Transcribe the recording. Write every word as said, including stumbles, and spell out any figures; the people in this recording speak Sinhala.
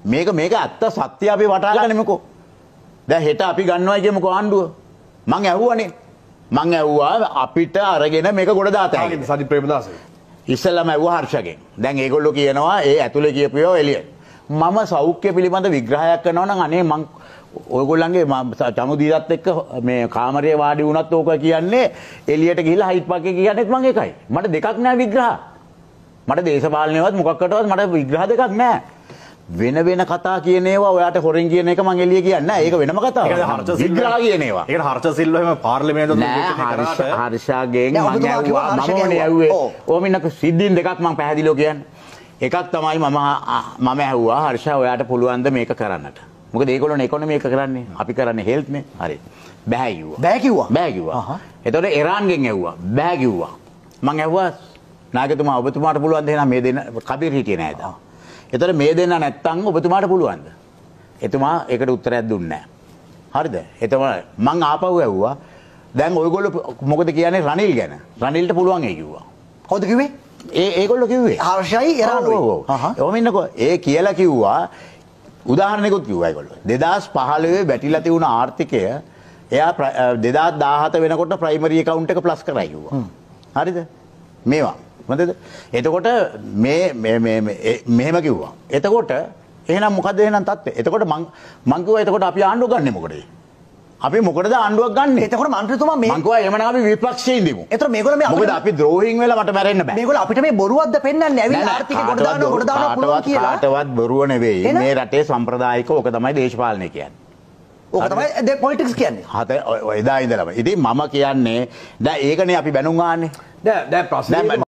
මේක මේක ඇත්ත සත්‍ය අපි වටහා ගන්නමුකෝ. දැන් හෙට අපි ගන්නවා කියමුකෝ ආණ්ඩුව. මං ඇහුවානේ. මං ඇහුවා අපිට අරගෙන මේක ගොඩ දාතයි. ආගෙන් සජිත් ප්‍රේමදාස. ඉස්සෙල්ලාම ඇහුවා හර්ෂගෙන්. දැන් ඒගොල්ලෝ කියනවා ඒ ඇතුලේ කියපුවා එළිය. මම සෞඛ්‍ය පිළිබඳ විග්‍රහයක් කරනවා නම් අනේ මං ඔයගොල්ලන්ගේ චනු දීලත් එක්ක මේ කාමරයේ වාඩි වුණත් ඕක කියන්නේ එළියට ගිහිල්ලා හයිට් පාක් එකේ කියන්නේත් මං එකයි. මට දෙකක් නෑ විග්‍රහ. මට දේශපාලනයවත් මොකක්කටවත් මට විග්‍රහ දෙකක් නෑ. වෙන වෙන කතා කියන ඒවා ඔයාට හොරෙන් කියන එක මං එළිය කියන්නේ නෑ. ඒක වෙනම කතාවක්. විග්‍රහ කියන ඒවා. ඒකට හර්ෂ සිල්වා එහෙම පාර්ලිමේන්තුවට නෑ හර්ෂාගෙන් මං ඇහුවා මම ඇහුවේ ඕමින්නක සිද්ධීන් දෙකක් මං පැහැදිලිව කියන්නේ. එකක් තමයි මම මම ඇහුවා හර්ෂා ඔයාට පුළුවන්ද මේක කරන්නට. මොකද ඒගොල්ලෝනේ ඉකොනොමි එක කරන්නේ. අපි කරන්නේ හෙල්ත් නේ. හරි. බෑ කිව්වා. බෑ කිව්වා. බෑ කිව්වා. එතකොට ඉරාන්ගෙන් ඇහුවා. බෑ කිව්වා. මං ඇහුවා නායකතුමා ඔබතුමාට පුළුවන්ද එහෙනම් මේ දෙන්න කබීර් හිටියේ නෑද? එතකොට මේ දෙන්න නැත්තම් ඔබතුමාට පුළුවන්ද? එතුමා ඒකට උත්තරයක් දුන්නේ නෑ. හරිද? එතකොට මං ආපහු ඇහුවා දැන් ඔයගොල්ලෝ මොකද කියන්නේ රනිල් ගැන? රනිල්ට පුළුවන් ඒ කිව්වා. කවුද කිව්වේ? ඒ ඒගොල්ලෝ කිව්වේ. හර්ෂයි ඉරානුයි. ඔහොම ඉන්නකෝ ඒ කියලා කිව්වා උදාහරණයකුත් කිව්වා ඒගොල්ලෝ. දෙදාස් පහළොව බැටිලා තිබුණ ආර්ථිකය එයා දෙදාස් දාහත වෙනකොට ප්‍රයිමරි account එක ප්ලස් කරයි කිව්වා. හරිද? මේවා. මොකද? එතකොට මේ මේ මේ මෙහෙම කිව්වා. එතකොට එහෙනම් මොකද එහෙනම් තත්ත්වය? එතකොට මං මං කිව්වා එතකොට අපි ආණ්ඩුව ගන්නෙ මොකටද? අපි මොකටද ආණ්ඩුවක් ගන්නෙ? එතකොට මන්ත්‍රීතුමා මේ මං කිව්වා එහෙමනම් අපි විපක්ෂයේ ඉඳිමු. එතකොට මේගොල්ලෝ මේ මොකද අපි ද්‍රෝහින් වෙලා මට මැරෙන්න බෑ. මේගොල්ලෝ අපිට මේ බොරුවක්ද පෙන්වන්නේ? ඇවිල්ලා ආර්ථික කොට දානවා කොට දානවා පුළුවන් කියලා. කාටවත් බොරුව නෙවෙයි. මේ රටේ සම්ප්‍රදායික ඕක තමයි දේශපාලනය කියන්නේ. ඕක තමයි පොලිටික්ස් කියන්නේ. හත එදා ඉඳලම. ඉතින් මම කියන්නේ දැන් ඒකනේ අපි බැනුම් ආන්නේ. දැන් දැන් ප්‍රශ්නේ